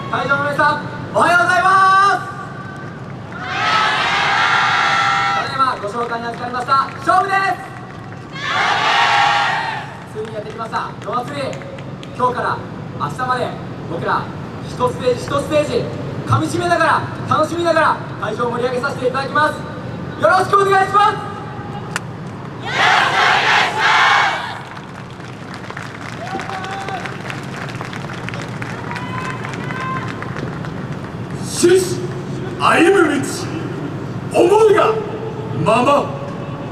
会場の皆さん、おはようございます。ただいまご紹介に預かりました勝負です。ついにやってきました野祭り。今日から明日まで僕ら一ステージ一ステージかみしめながら楽しみながら会場を盛り上げさせていただきます。よろしくお願いします。 獅子歩む道思いがまま。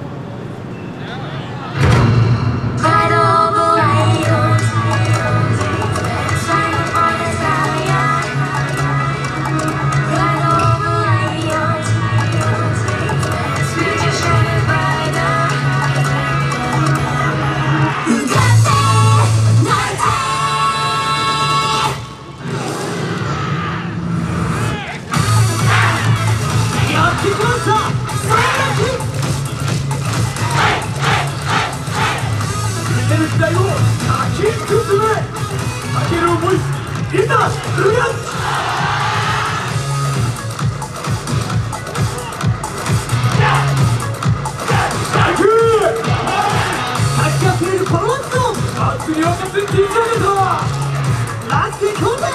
時代を先に進め、かける思い、いざうやつ。先がくれるこのワンツー祭りを勝つ T シャツとラスト行こうぜ。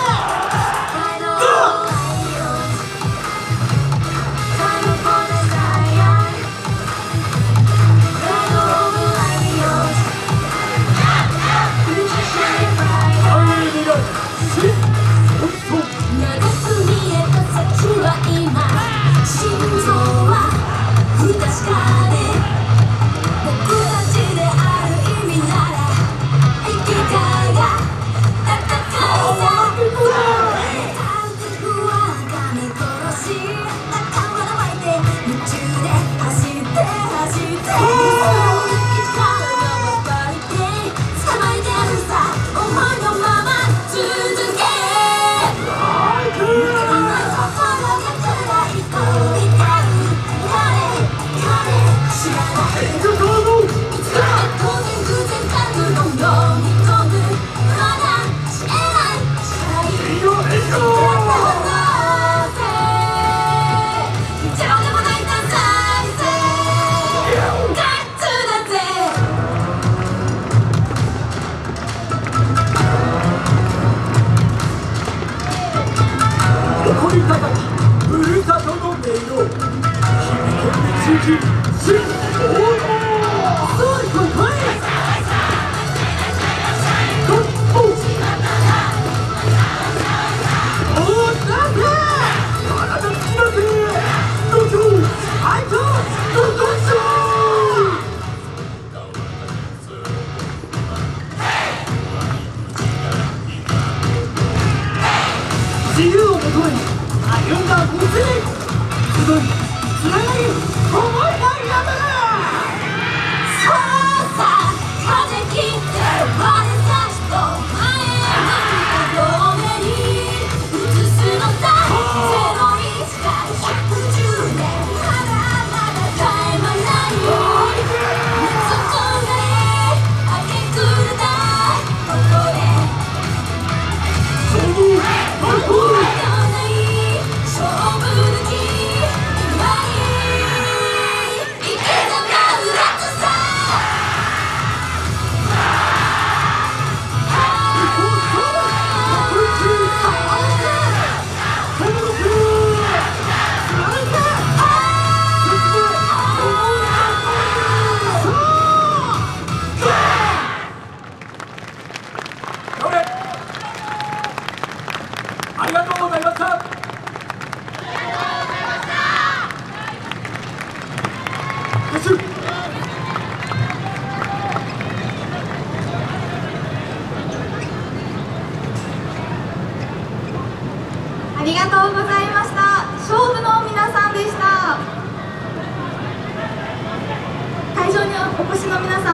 誇り高きふるさとの音色、響ける地域新王道。そういこいこい。ゴッホ。おーだぜ。体つきだぜ。どうぞ。あいつ。どうぞ。自由を求めに歩んだ道に集いつながり思いがやめる。 そうさ風切って我たちと前向き両目に映すのさ。01から110年まだまだ絶え間ないそこがね明け暮れたここでありがとうございました。 ありがとうございました。勝負の皆さんでした。会場にお越しの皆さん